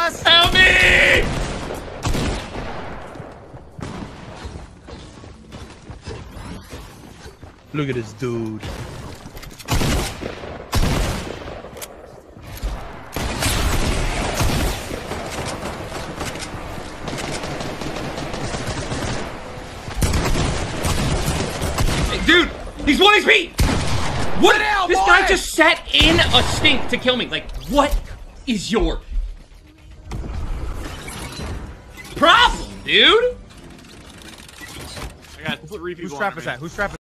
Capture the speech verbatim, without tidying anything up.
us! Help me! Look at this dude. Hey, dude, he's one H P! What? Hell, This boy! guy just sat in a stink to kill me. Like, what is your problem, dude? I got three people. Whose trap is that? Whose trap is